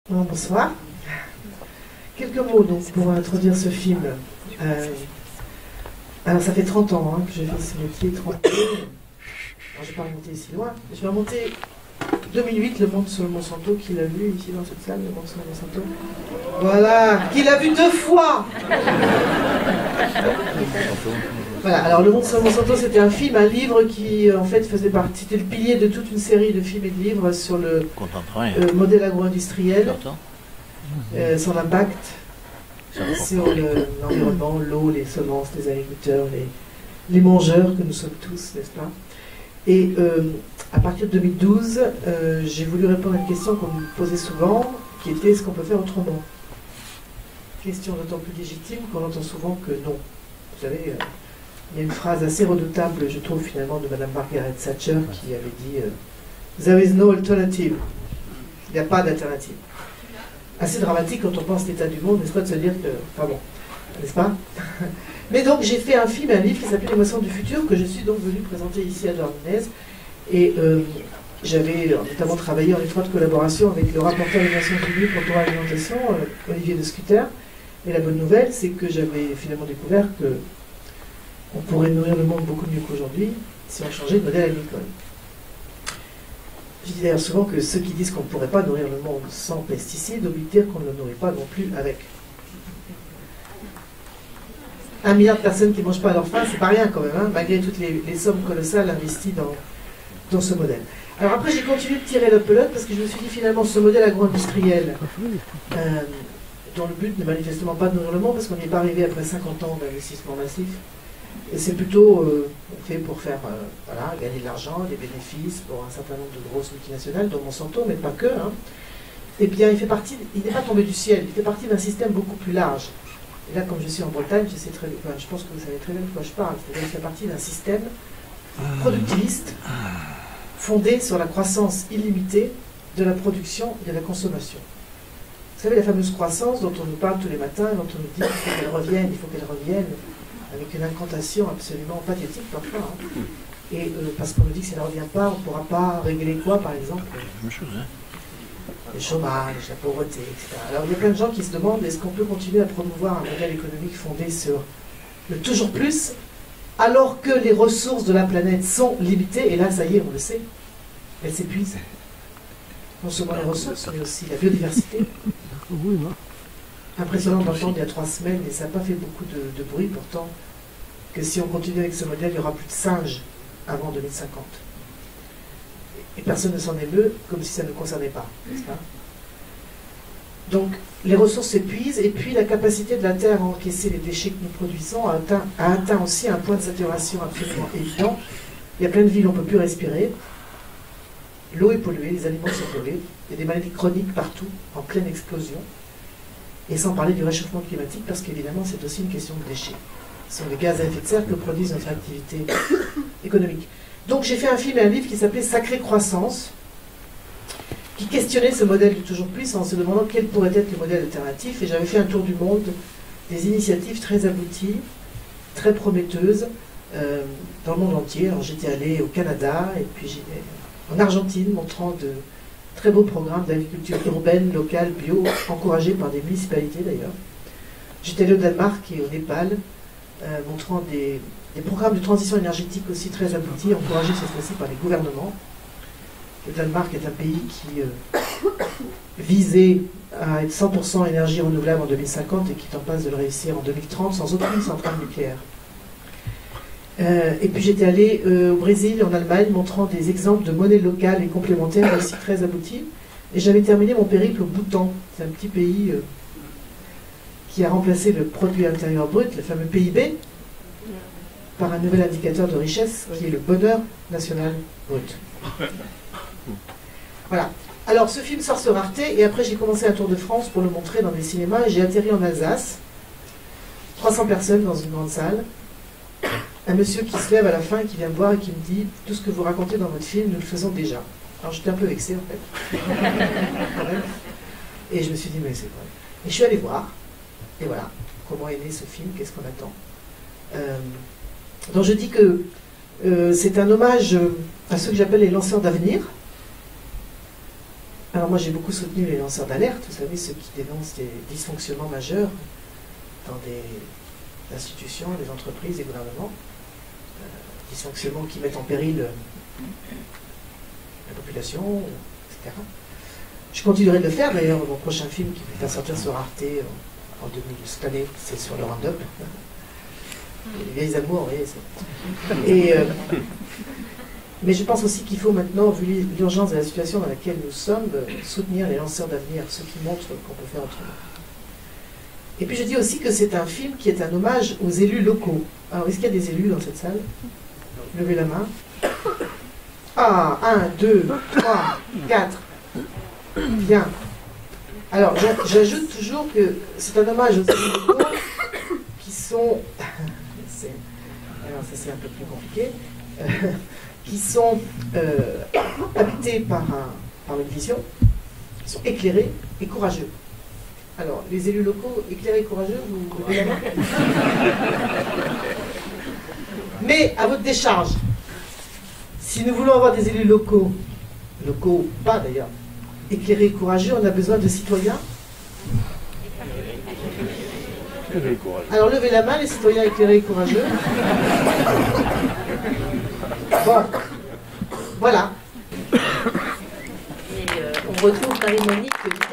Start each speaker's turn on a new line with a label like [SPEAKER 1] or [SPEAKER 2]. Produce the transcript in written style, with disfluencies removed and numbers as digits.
[SPEAKER 1] Bonsoir. Quelques mots donc pour introduire ce film. Alors ça fait 30 ans que j'ai fait ce métier, 30 ans. Alors, je ne vais pas remonter si loin. Je vais remonter 2008, Le Monde sur le Monsanto, qui l'a vu ici dans cette salle, Le Monde sur le Monsanto. Voilà, qui l'a vu 2 fois. Voilà, alors Le Monde sur le Monsanto, c'était un film, un livre qui en fait faisait partie, c'était le pilier de toute une série de films et de livres sur le modèle agro-industriel, son impact sur l'environnement, l'eau, les semences, les agriculteurs, les mangeurs que nous sommes tous, n'est-ce pas? Et à partir de 2012, j'ai voulu répondre à une question qu'on me posait souvent, qui était est-ce qu'on peut faire autrement? Question d'autant plus légitime qu'on entend souvent que non. Vous savez, il y a une phrase assez redoutable, je trouve, finalement, de Madame Margaret Thatcher, qui avait dit There is no alternative. Il n'y a pas d'alternative. Assez dramatique quand on pense l'état du monde, n'est-ce pas, de se dire que... Enfin bon, n'est-ce pas? Mais donc, j'ai fait un film, un livre qui s'appelle Les Moissons du futur, que je suis donc venu présenter ici à Douarnenez. Et j'avais notamment travaillé en étroite collaboration avec le rapporteur des Nations Unies pour l'alimentation, Olivier de Scutter. Et la bonne nouvelle, c'est que j'avais finalement découvert que on pourrait nourrir le monde beaucoup mieux qu'aujourd'hui si on changeait de modèle agricole. Je dis d'ailleurs souvent que ceux qui disent qu'on ne pourrait pas nourrir le monde sans pesticides oublient de dire qu'on ne le nourrit pas non plus avec. 1 milliard de personnes qui ne mangent pas à leur faim, c'est pas rien quand même, malgré toutes les sommes colossales investies dans ce modèle. Alors après, j'ai continué de tirer la pelote parce que je me suis dit finalement ce modèle agro-industriel, dont le but n'est manifestement pas de nourrir le monde parce qu'on n'y est pas arrivé après 50 ans d'investissement massif. Et c'est plutôt fait pour faire voilà, gagner de l'argent, des bénéfices pour un certain nombre de grosses multinationales, dont Monsanto, mais pas que. Eh bien, il n'est pas tombé du ciel, il fait partie d'un système beaucoup plus large. Et là, comme je suis en Bretagne, je pense que vous savez très bien de quoi je parle. C'est-à-dire qu'il fait partie d'un système productiviste fondé sur la croissance illimitée de la production et de la consommation. Vous savez, la fameuse croissance dont on nous parle tous les matins, dont on nous dit qu'il faut qu'elle revienne, avec une incantation absolument pathétique parfois. Et parce qu'on nous dit que si elle ne revient pas, on ne pourra pas régler quoi, par exemple? Le chômage, la pauvreté, etc. Alors il y a plein de gens qui se demandent est-ce qu'on peut continuer à promouvoir un modèle économique fondé sur le toujours plus, alors que les ressources de la planète sont limitées, et là, ça y est, on le sait, elles s'épuisent. Non seulement les ressources, mais aussi la biodiversité. Impressionnant d'entendre il y a 3 semaines, et ça n'a pas fait beaucoup de bruit pourtant, que si on continue avec ce modèle, il y aura plus de singes avant 2050. Et personne ne s'en émeut, comme si ça ne concernait pas, n'est-ce pas? Donc, les ressources s'épuisent, et puis la capacité de la Terre à encaisser les déchets que nous produisons a atteint aussi un point de saturation absolument évident. Il y a plein de villes où on ne peut plus respirer. L'eau est polluée, les aliments sont pollués, il y a des maladies chroniques partout, en pleine explosion. Et sans parler du réchauffement climatique, parce qu'évidemment, c'est aussi une question de déchets. Ce sont les gaz à effet de serre que produisent notre activité économique. Donc j'ai fait un film et un livre qui s'appelait Sacrée Croissance, qui questionnait ce modèle du toujours plus en se demandant quel pourrait être le modèle alternatif. Et j'avais fait un tour du monde, des initiatives très abouties, très prometteuses, dans le monde entier. Alors j'étais allé au Canada, et puis en Argentine, montrant de très beaux programmes d'agriculture urbaine, locale, bio, encouragés par des municipalités d'ailleurs. J'étais allé au Danemark et au Népal, montrant des programmes de transition énergétique aussi très aboutis, encouragés cette fois-ci par les gouvernements. Le Danemark est un pays qui visait à être 100% énergie renouvelable en 2050 et qui est en passe de le réussir en 2030 sans aucune centrale nucléaire. Et puis j'étais allé au Brésil, en Allemagne, montrant des exemples de monnaie locale et complémentaire aussi très aboutis. Et j'avais terminé mon périple au Bhoutan. C'est un petit pays qui a remplacé le produit intérieur brut, le fameux PIB, par un nouvel indicateur de richesse qui est le bonheur national brut. Voilà. Alors ce film sort sur Arte et après j'ai commencé un tour de France pour le montrer dans des cinémas et j'ai atterri en Alsace. 300 personnes dans une grande salle. Un monsieur qui se lève à la fin et qui vient me voir et qui me dit « Tout ce que vous racontez dans votre film, nous le faisons déjà. » Alors j'étais un peu vexé en fait. Et je me suis dit « Mais c'est vrai. » Et je suis allé voir. Et voilà. Comment est né ce film? Qu'est-ce qu'on attend? Donc je dis que c'est un hommage à ceux que j'appelle les lanceurs d'avenir. Alors moi j'ai beaucoup soutenu les lanceurs d'alerte, vous savez, ceux qui dénoncent des dysfonctionnements majeurs dans des institutions, des entreprises, des gouvernements, dysfonctionnements qui mettent en péril la population, etc. Je continuerai de le faire, d'ailleurs mon prochain film qui va sortir sur Arte en 2000, cette année, c'est sur le Roundup. Les vieilles amours, vous voyez. Mais je pense aussi qu'il faut maintenant, vu l'urgence de la situation dans laquelle nous sommes, soutenir les lanceurs d'avenir, ceux qui montrent qu'on peut faire autrement. Et puis je dis aussi que c'est un film qui est un hommage aux élus locaux. Alors, est-ce qu'il y a des élus dans cette salle? Levez la main. Ah, 1, 2, 3, 4. Bien. Alors, j'ajoute toujours que c'est un hommage aux élus locaux qui sont... Alors, ça c'est un peu plus compliqué. Qui sont habités par une vision, qui sont éclairés et courageux. Alors, les élus locaux éclairés et courageux, vous levez la main. Mais à votre décharge, si nous voulons avoir des élus locaux ou pas d'ailleurs, éclairés et courageux, on a besoin de citoyens. Alors levez la main, les citoyens éclairés et courageux. Bon, voilà.
[SPEAKER 2] Et on retrouve Marie-Monique